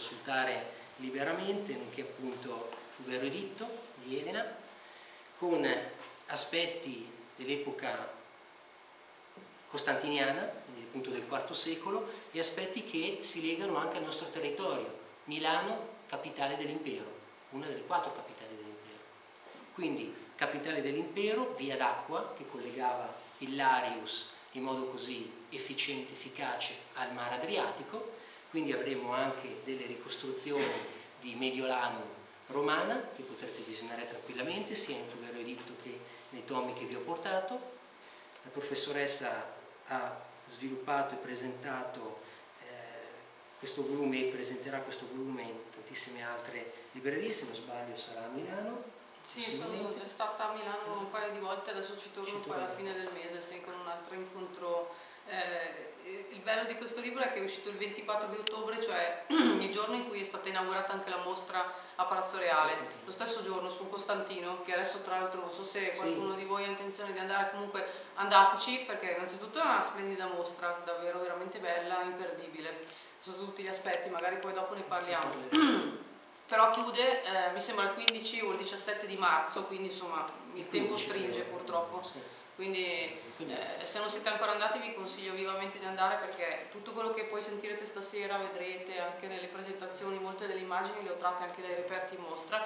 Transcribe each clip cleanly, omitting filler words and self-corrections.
consultare liberamente, nonché appunto Fugaro Editto di Elena, con aspetti dell'epoca costantiniana, quindi appunto del IV secolo, e aspetti che si legano anche al nostro territorio. Milano, capitale dell'impero, una delle 4 capitali dell'impero. Quindi capitale dell'impero, via d'acqua che collegava il Larius in modo così efficiente, efficace al Mar Adriatico, quindi avremo anche delle ricostruzioni di Mediolano romana che potrete visionare tranquillamente sia in Fugaro Editto che nei tomi che vi ho portato. La professoressa ha sviluppato e presentato questo volume e presenterà questo volume in tantissime altre librerie, se non sbaglio sarà a Milano. Sì, sono già stata a Milano un paio di volte, adesso ci torno poi alla fine del mese, sì, con un altro incontro. Il bello di questo libro è che è uscito il 24 di ottobre, cioè il giorno in cui è stata inaugurata anche la mostra a Palazzo Reale, lo stesso giorno su Costantino, che adesso tra l'altro non so se qualcuno di voi ha intenzione di andare, comunque andateci, perché innanzitutto è una splendida mostra, davvero veramente bella, imperdibile, su tutti gli aspetti, magari poi dopo ne parliamo. Però chiude, mi sembra il 15 o il 17 di marzo, quindi insomma il tempo stringe purtroppo. Quindi se non siete ancora andati vi consiglio vivamente di andare, perché tutto quello che poi sentirete stasera, vedrete anche nelle presentazioni, molte delle immagini le ho tratte anche dai reperti in mostra,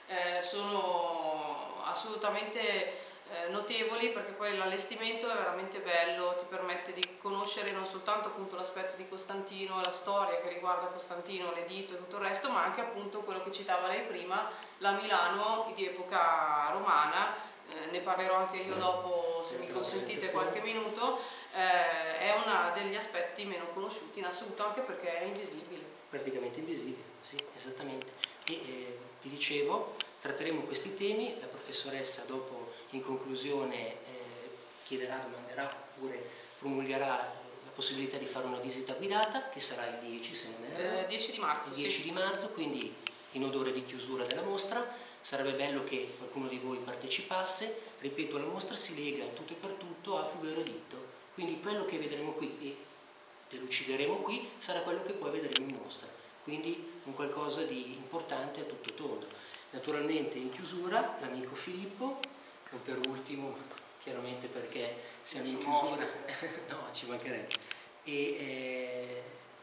sono assolutamente notevoli, perché poi l'allestimento è veramente bello, ti permette di conoscere non soltanto appunto l'aspetto di Costantino, la storia che riguarda Costantino, l'editto e tutto il resto, ma anche appunto quello che citava lei prima, la Milano di epoca romana. Ne parlerò anche io dopo, se mi consentite qualche minuto. È uno degli aspetti meno conosciuti in assoluto, anche perché è invisibile. Praticamente invisibile, sì, esattamente. E vi dicevo, tratteremo questi temi, la professoressa dopo in conclusione chiederà, domanderà oppure promulgherà la possibilità di fare una visita guidata, che sarà il 10, se non erro. 10 di marzo, il 10 di marzo, quindi in odore di chiusura della mostra. Sarebbe bello che qualcuno di voi partecipasse. Ripeto, la mostra si lega tutto e per tutto a Fugaro Editto, quindi quello che vedremo qui e delucideremo qui sarà quello che poi vedremo in mostra, quindi un qualcosa di importante a tutto tondo. Naturalmente in chiusura l'amico Filippo, non per ultimo, chiaramente perché siamo in chiusura, no, ci mancherebbe, e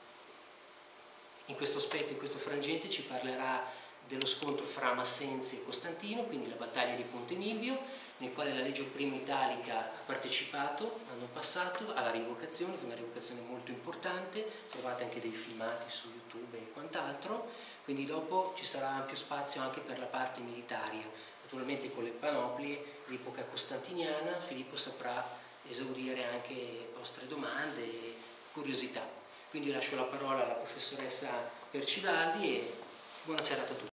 in questo aspetto, in questo frangente ci parlerà dello scontro fra Massenzi e Costantino, quindi la battaglia di Ponte Milvio, nel quale la Legion I Italica ha partecipato l'anno passato alla rievocazione, fu una rievocazione molto importante, trovate anche dei filmati su YouTube e quant'altro, quindi dopo ci sarà ampio spazio anche per la parte militaria, naturalmente con le panoplie di epoca costantiniana. Filippo saprà esaudire anche vostre domande e curiosità. Quindi lascio la parola alla professoressa Percivaldi e buona serata a tutti.